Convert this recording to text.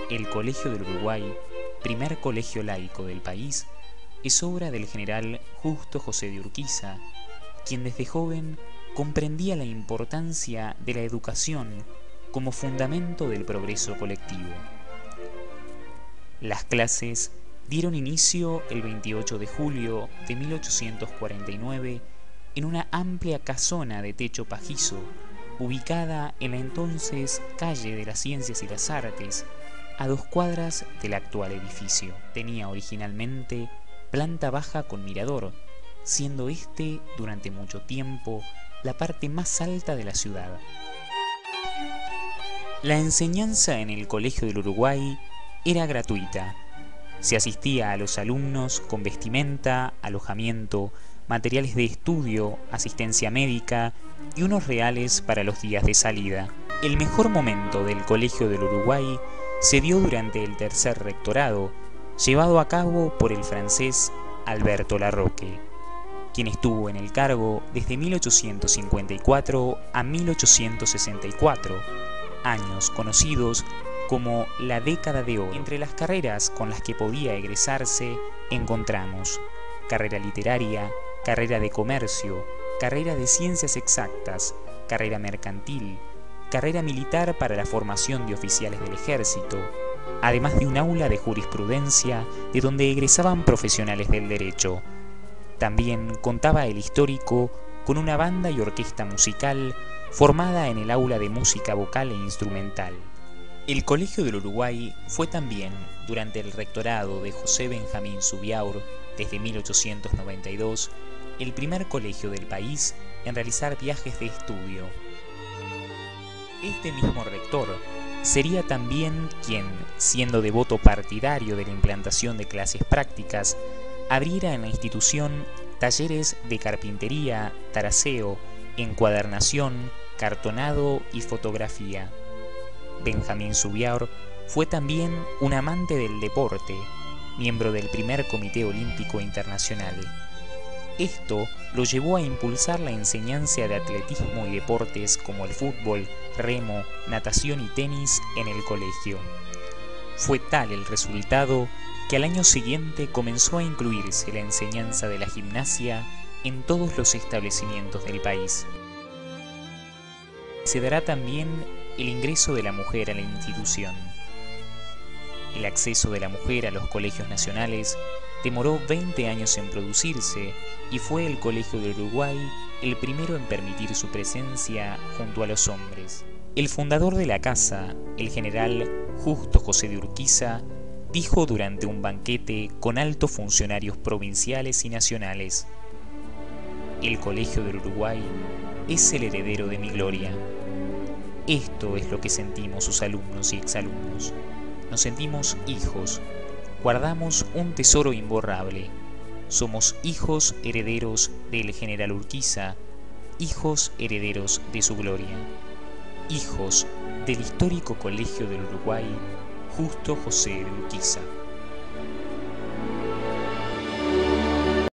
El Colegio del Uruguay, primer colegio laico del país, es obra del general Justo José de Urquiza, quien desde joven comprendía la importancia de la educación como fundamento del progreso colectivo. Las clases dieron inicio el 28 de julio de 1849 en una amplia casona de techo pajizo, ubicada en la entonces calle de las Ciencias y las Artes, a 2 cuadras del actual edificio. Tenía originalmente planta baja con mirador, siendo este durante mucho tiempo la parte más alta de la ciudad. La enseñanza en el Colegio del Uruguay era gratuita. Se asistía a los alumnos con vestimenta, alojamiento, materiales de estudio, asistencia médica y unos reales para los días de salida. El mejor momento del Colegio del Uruguay se dio durante el tercer rectorado, llevado a cabo por el francés Alberto Larroque, quien estuvo en el cargo desde 1854 a 1864, años conocidos como la década de oro. Entre las carreras con las que podía egresarse encontramos carrera literaria, carrera de comercio, carrera de ciencias exactas, carrera mercantil, carrera militar para la formación de oficiales del ejército, además de un aula de jurisprudencia de donde egresaban profesionales del derecho. También contaba el histórico con una banda y orquesta musical formada en el aula de música vocal e instrumental. El Colegio del Uruguay fue también, durante el rectorado de José Benjamín Subiaur, desde 1892, el primer colegio del país en realizar viajes de estudio. Este mismo rector sería también quien, siendo devoto partidario de la implantación de clases prácticas, abriera en la institución talleres de carpintería, taraceo, encuadernación, cartonado y fotografía. Benjamín Subiaur fue también un amante del deporte, miembro del primer Comité Olímpico Internacional. Esto lo llevó a impulsar la enseñanza de atletismo y deportes como el fútbol, remo, natación y tenis en el colegio. Fue tal el resultado que al año siguiente comenzó a incluirse la enseñanza de la gimnasia en todos los establecimientos del país. Se dará también el ingreso de la mujer a la institución. El acceso de la mujer a los colegios nacionales demoró 20 años en producirse y fue el Colegio del Uruguay el primero en permitir su presencia junto a los hombres. El fundador de la casa, el general Justo José de Urquiza, dijo durante un banquete con altos funcionarios provinciales y nacionales: «El Colegio del Uruguay es el heredero de mi gloria». Esto es lo que sentimos sus alumnos y exalumnos. Nos sentimos hijos, guardamos un tesoro imborrable. Somos hijos herederos del general Urquiza, hijos herederos de su gloria, hijos del histórico Colegio del Uruguay Justo José de Urquiza.